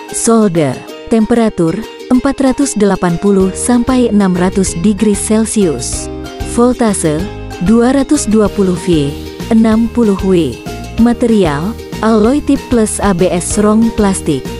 Solder. Temperatur 480 sampai 600 degree Celcius. Voltase 220 V, 60 W. Material alloy tip plus ABS rong plastik.